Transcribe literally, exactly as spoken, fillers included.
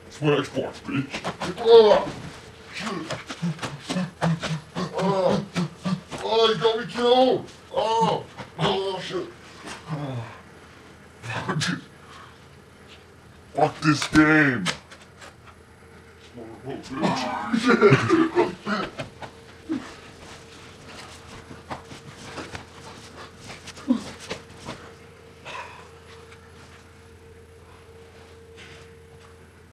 It's my Xbox, bitch. Oh, shit. Oh, oh, you got me killed. Oh, oh, shit. Oh. Fuck this game. Oh, bitch.